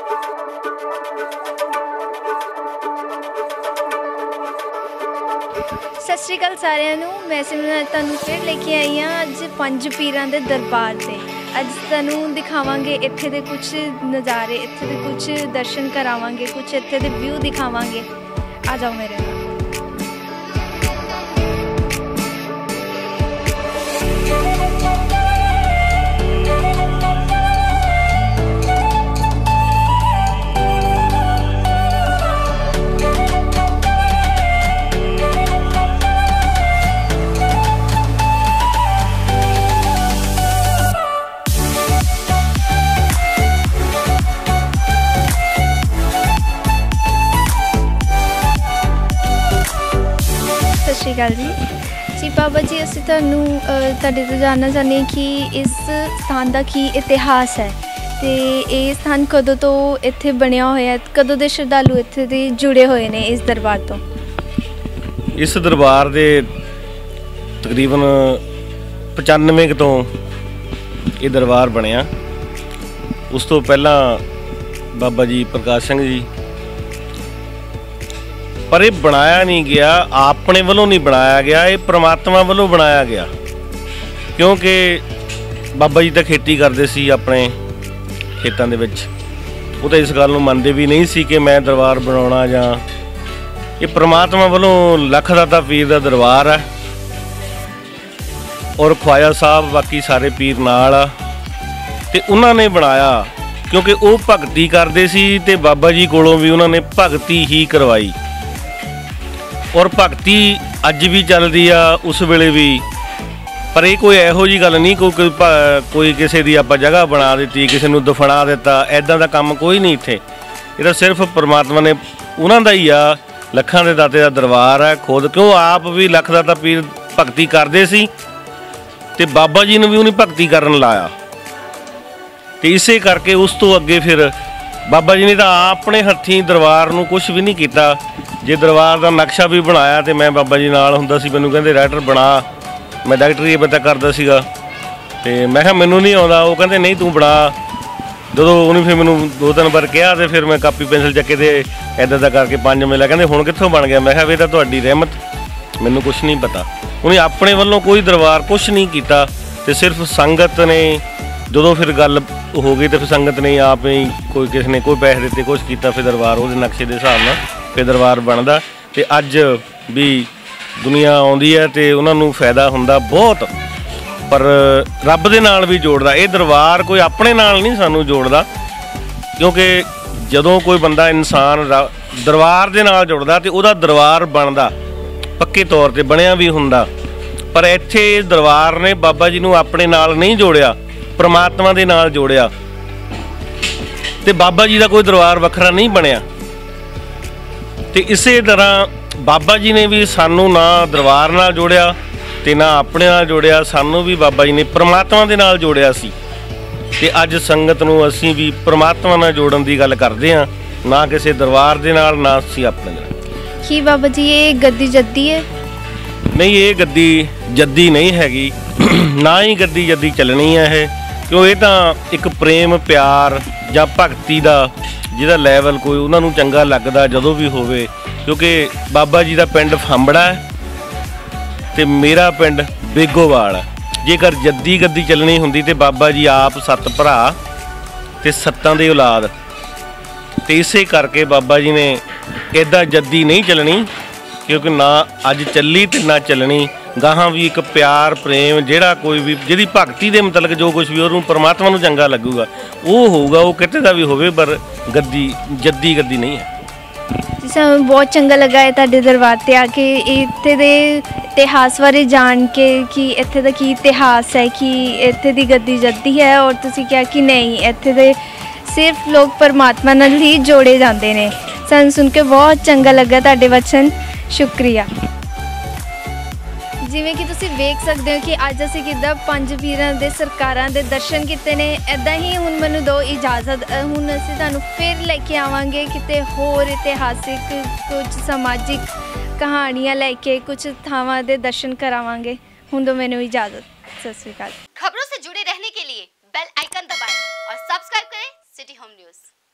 सत श्री अकाल सारिਆਂ ਨੂੰ मैं सिमरन ਤੁਹਾਨੂੰ फिर लेके आई हाँ अज 5 पीरां दे दरबार से। अज ਤੁਹਾਨੂੰ दिखावांगे इत्थे दे कुछ नज़ारे, इत्थे दे कुछ दर्शन करावांगे, कुछ इत्थे दे व्यू दिखावांगे। आ जाओ मेरे नाल। सत श्री अकाल जी बाबा जी, असीं तुहाडे तो जानना चाहते हैं कि इस स्थान का की इतिहास है तो ये स्थान कदों तो इत्थे बनया होया, कदों दे श्रद्धालु इत्थे दे जुड़े हुए ने इस दरबार तो? इस दरबार दे तकरीबन 95 तो ये दरबार बनया। उस तो पहला बाबा जी प्रकाश सिंह जी, पर यह बनाया नहीं गया, अपने वालों नहीं बनाया गया, ये परमात्मा वालों बनाया गया। क्योंकि बाबा जी तो खेती करते सी अपने खेतों के विच, वो तो इस गल नूं मनदे भी नहीं सी कि मैं दरबार बनाउणा, जां ये परमात्मा वालों लखदाता पीर का दरबार है। और ख्वाजा साहब बाकी सारे पीर नाल आ ते उन्होंने बनाया, क्योंकि वो भगती करते सी ते बाबा जी कोलों भी उन्होंने भगती ही करवाई। और भगती अज भी चलती आ, उस वेले भी। पर यह कोई इहो जी गल नहीं कोई किसी की आप जगह बना दी, किसी को दफना दिता, ऐदा का काम कोई नहीं इत्थे। ये तो सिर्फ परमात्मा ने उन्हों का ही आ, लखां दे दाते का दरबार है खुद। क्यों आप भी लख दाता पीर भगती करते सी ते बाबा जी ने भी उन्हें भगती करन लाया। तो इसे करके उस तो अगे फिर बाबा जी ने तो अपने हथी दरबार नूं कुछ भी नहीं किया। जे दरबार का नक्शा भी बनाया तो मैं बाबा जी नाल हुंदा सी, मैनूं कहंदे राइटर बना, मैं डायरेक्टरी पता करता सीगा ते मैं कहा मैनूं नहीं आउंदा। वो कहंदे नहीं तू बना। जदों उन्हें फिर मैनूं 2-3 बार कहा तो फिर मैं कापी पेंसिल चक्के ते इदां करके 5 मिला, कहंदे हुण कित्थों बन गया। मैं कहा वे तां तुहाडी रहमत, मैनूं कुछ नहीं पता। उन्हें अपने वालों कोई दरबार कुछ नहीं किया, तो सिर्फ संगत ने जो फिर गल हो गई तो फिर संगत ने आप ही कोई किसी ने कोई पैसे दिते, कुछ किया, फिर दरबार वो नक्शे के हिसाब नाल फिर दरबार बनता। तो अज भी दुनिया आउंदी है तो उन्होंने फायदा हुंदा बहुत, पर रब दे नाल भी जोड़दा। ये दरबार कोई अपने नाल नहीं सानू जोड़दा, क्योंकि जदों कोई बंदा इंसान दरबार दे नाल जुड़दा तो उहदा दरबार बनदा, पक्के तौर पर बनिया भी हुंदा। पर इत्थे दरबार ने बाबा जी नूं अपने नाल नहीं जोड़िया, परमात्मा दे नाल जोड़िया। ते बाबा जी का कोई दरबार वखरा नहीं बनिया। तो इसे तरह बाबा जी ने भी सानू ना दरबार नाल जोड़िया ते ना अपने नाल जोड़िया, सानू भी बाबा जी ने परमात्मा दे नाल जोड़िया सी। ते अज संगत नूं असीं भी परमात्मा नाल जोड़न दी गल करदे हां, ना किसी दरबार दे नाल, ना असीं अपने नाल। की बाबा जी ये गद्दी जद्दी है? नहीं, ये गद्दी जद्दी नहीं हैगी, ना ही गद्दी जद्दी चलनी है। ये क्यों ये तो एक प्रेम प्यार जां भगती का जिहदा लैवल कोई उन्होंने चंगा लगता जदों भी होवे। क्योंकि बाबा जी का पिंड फांबड़ा है तो मेरा पिंड बेगोवाल है। जेकर जद्दी गद्दी चलनी हुंदी तो बाबा जी आप 7 भरा ते 7 दी औलाद, तो इसे करके बाबा जी ने इदा जद्दी नहीं चलनी, क्योंकि ना अज चली तो ना चलनी। गाहां भी एक प्यार प्रेम जिहड़ा कोई भी जिहदी भगती दे मतलब जो कुछ भी उहनूं परमात्मा नूं चंगा लगूगा वो होऊगा, वो किते दा भी होवे, पर गद्दी जद्दी गद्दी नहीं है। सानूं बहुत चंगा लगा है तुहाडे दरबार ते आके, इत्थे दे इतिहास बारे जान के कि इत्थे दा की इतिहास है, कि इत्थे दी गद्दी जद्दी है। और तुसीं कहा कि नहीं, इत्थे दे सिर्फ लोग परमात्मा नाल ही जोड़े जाते हैं। सानूं सुन के बहुत चंगा लगा तुहाडे वचन, शुक्रिया। जिवें कि तुसीं वेख सकते हो कि अज असीं किद्दां 5 पीरां दे सरकारां दे दर्शन किते ने। इदां ही हुण मैनूं दो इजाज़त, हुण असीं तुहानूं फिर लैके आवांगे किते होर इतिहासिक कुछ समाजिक कहानियां लैके कुछ थावां दे दर्शन करावांगे। हुण दो मैनूं इजाज़त। सत श्री अकाल। खबरों से जुड़े रहने के लिए बेल आइकन दबाएं और सब्सक्राइब करें सिटी होम न्यूज़।